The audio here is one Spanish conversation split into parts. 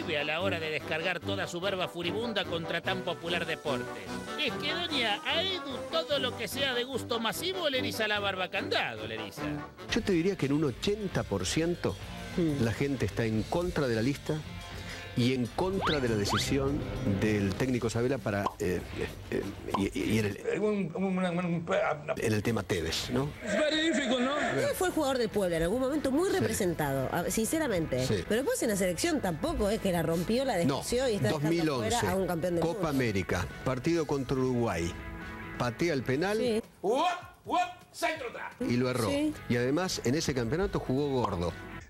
prohíbe a la hora de descargar toda su verba furibunda contra tan popular deporte. Es que, doña, a Edu todo lo que sea de gusto masivo le eriza la barba candado, le eriza. Yo te diría que en un 80% la gente está en contra de la lista y en contra de la decisión del técnico Sabela para en el tema Tevez, ¿no? Fue el jugador del Puebla en algún momento muy representado, sinceramente. Sí. Pero después en la selección tampoco es que la rompió, la descoció y está dejando 2011, fuera a un campeón del Copa mundo. América, partido contra Uruguay. Patea el penal Sí. ¡Centro atrás! y lo erró. Sí. Y además en ese campeonato jugó gordo.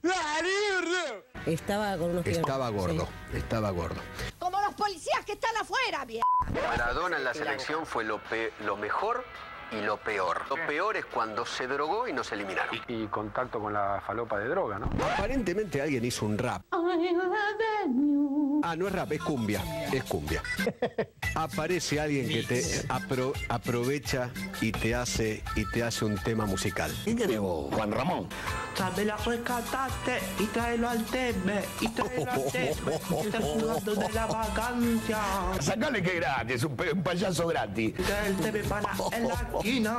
Estaba con unos Estaba gordo, Sí. estaba gordo. Como los policías que están afuera, bien. Maradona en la selección fue lo mejor y lo peor. Lo peor es cuando se drogó y nos eliminaron. Y contacto con la falopa de droga, ¿no? Aparentemente alguien hizo un rap. Ah, no es rap, es cumbia. Es cumbia. Aparece alguien que te aprovecha y te hace un tema musical. ¿Qué querés vos, Juan Ramón? Sabela rescatate y tráelo al TV, y tráelo al TV, está jugando de la vacancia. Sacale que es gratis, un payaso gratis. Del TV para en la esquina.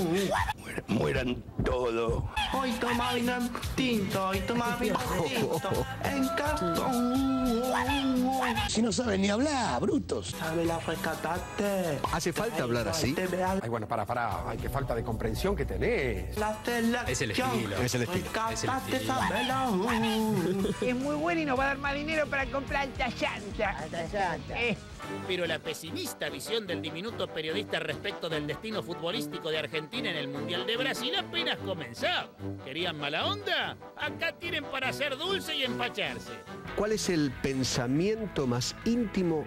Mueran todos. Hoy toma vino tinto, hoy toma vino tinto, en cartón. Si no saben ni hablar, brutos. Sabela rescatate. ¿Hace falta hablar así? Ay, bueno, pará. Ay, qué falta de comprensión que tenés. La selección. Es el estilo. Es el estilo. Rescatate, Sabela. Es muy bueno y nos va a dar más dinero para comprar alta llanta. Pero la pesimista visión del diminuto periodista respecto del destino futbolístico de Argentina en el Mundial de Brasil apenas comenzaba. ¿Querían mala onda? Acá tienen para hacer dulce y empacharse. ¿Cuál es el pensamiento más íntimo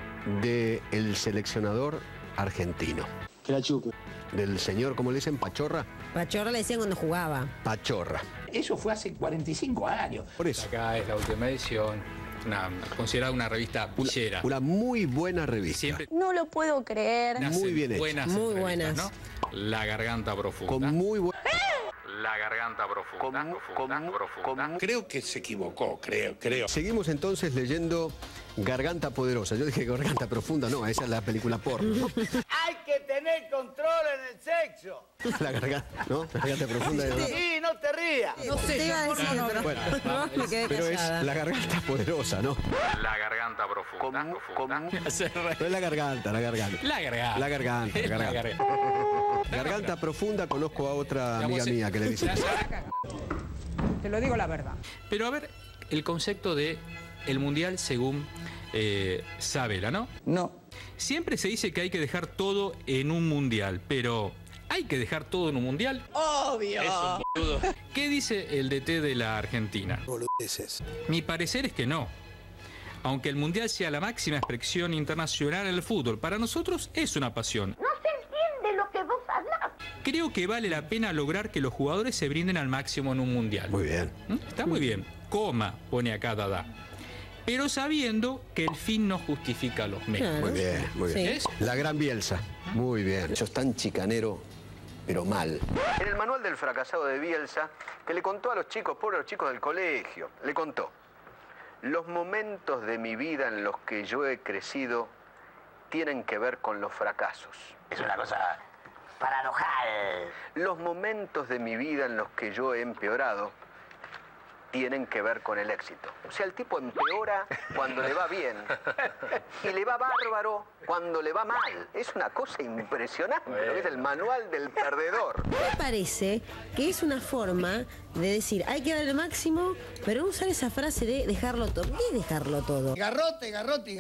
del seleccionador argentino? Que la chupe. Del señor, ¿cómo le dicen? ¿Pachorra? Pachorra le decían cuando jugaba. Pachorra. Eso fue hace 45 años. Por eso. Acá es la última edición, considerada una revista villera. Una muy buena revista. Siempre No lo puedo creer. nacen Muy bien hecha. buenas Muy entrevistas, buenas. ¿no? La garganta profunda. Con muy buen... La garganta profunda. profunda. Creo que se equivocó, creo. Seguimos entonces leyendo Garganta Poderosa. Yo dije Garganta Profunda, no, esa es la película porno, ¿no? Hay que tener control en el sexo. La garganta, ¿no? La Garganta Profunda. Sí, no te rías. No sé, te iba a decir, pero Bueno, me quedé pero es callada. la Garganta Poderosa, ¿no? La garganta profunda. No es la garganta. La garganta. La garganta. Garganta Profunda, conozco a otra amiga mía que le dice. Te lo digo la verdad. Pero a ver, el concepto de el mundial según Sabela, ¿no? No. Siempre se dice que hay que dejar todo en un mundial, pero ¿hay que dejar todo en un mundial? Obvio. ¿Qué dice el DT de la Argentina? Boludeces. Mi parecer es que no. Aunque el mundial sea la máxima expresión internacional del fútbol, para nosotros es una pasión. No se entiende lo que vos hablas. Creo que vale la pena lograr que los jugadores se brinden al máximo en un mundial. Muy bien. Está muy bien. Coma, pone acá Dada. Pero sabiendo que el fin no justifica los medios. Claro. Muy bien, muy bien. Sí. La gran Bielsa. Muy bien. Sos tan chicanero, pero mal. En el manual del fracasado de Bielsa, que le contó a los chicos, pobres los chicos del colegio, le contó: los momentos de mi vida en los que yo he crecido tienen que ver con los fracasos. Es una cosa paranojal. Los momentos de mi vida en los que yo he empeorado tienen que ver con el éxito. O sea, el tipo empeora cuando le va bien y le va bárbaro cuando le va mal. Es una cosa impresionante, lo que es el manual del perdedor. Me parece que es una forma de decir, hay que dar el máximo, pero no usar esa frase de dejarlo todo. ¿Qué es dejarlo todo? Garrote.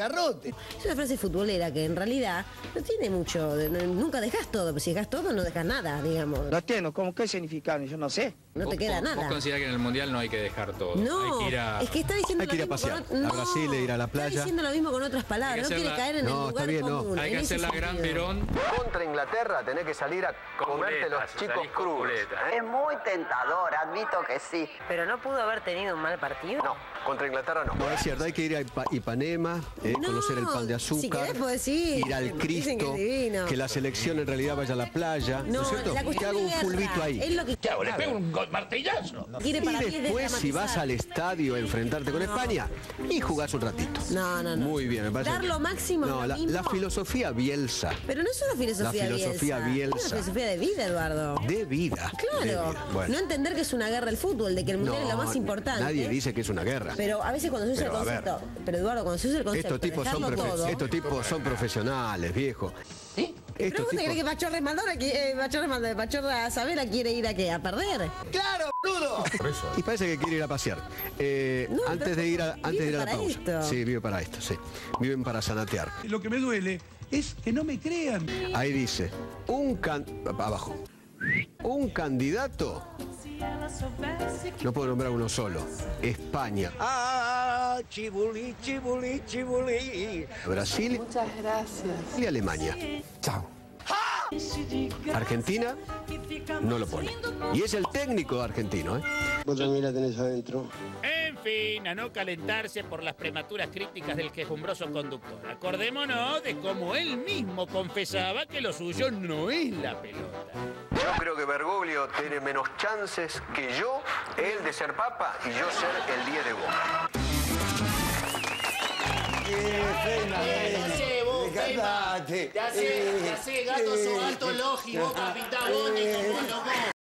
Es una frase futbolera que en realidad no tiene mucho, nunca dejas todo, pero si dejas todo no dejas nada, digamos. No entiendo, ¿cómo qué significa? Yo no sé. No te queda ¿Vos nada. considerás que en el mundial no hay que dejar todo? No, Hay que ir a... es que está diciendo Hay que ir a lo mismo pasear. con A Brasil, ir a la playa. Está diciendo lo mismo con otras palabras. Hay No que quiere hacer caer en No, el está lugar bien, no. común. Hay que en hacer ese la gran sentido. Perón. Contra Inglaterra tenés que salir a comerte los chicos crudos. Es muy tentador, admito que sí. Pero no pudo haber tenido un mal partido. No, contra Inglaterra no. No, es cierto, hay que ir a Ipanema, No, conocer el pan de si azúcar, querés podés ir. ir al Dicen que Cristo, es divino. que la selección en realidad vaya a la playa, ¿no es cierto? la Que cuestión haga de un guerra fulbito ahí. es lo que... ¿Qué hago? ¿Le pego un martillazo. Quiere para Y ti después, si vas desdramatizar. al estadio a enfrentarte con España, y jugás un ratito. No. Muy bien, me parece. Dar lo máximo es No, lo la mismo. filosofía Bielsa. Pero no es una filosofía La filosofía Bielsa. Es una filosofía de vida, Eduardo. De vida. Claro. De vida. Bueno. No entender que es una guerra el fútbol, de que el mundial es lo más importante. Nadie dice que es una guerra. Pero a veces cuando se usa Pero, el a ver. concepto. Pero Eduardo, cuando se usa el concepto. Estos tipos son profesionales, viejo. ¿Sí? ¿Pero Estos vos te crees que tipos. Machorra Savera quiere ir a qué? ¿A perder? ¡Claro, boludo! Y parece que quiere ir a pasear. Antes de ir a la para pausa. esto. Sí, vive para esto, sí. Viven para sanatear. Lo que me duele es que no me crean. Ahí dice, abajo. Un candidato, no puedo nombrar uno solo, España, ¡Ah! Chibuli, chibuli, chibuli. Brasil Muchas gracias. y Alemania. Chao. Argentina no lo pone. Y es el técnico argentino, ¿eh? Vos también la tenés adentro. En fin, a no calentarse por las prematuras críticas del quejumbroso conductor. Acordémonos de cómo él mismo confesaba que lo suyo no es la pelota. Yo creo que Bergoglio tiene menos chances que yo, él de ser papa y yo ser el 10 de Boca. Ya sé, gato, sos alto lógico, capitán, vos,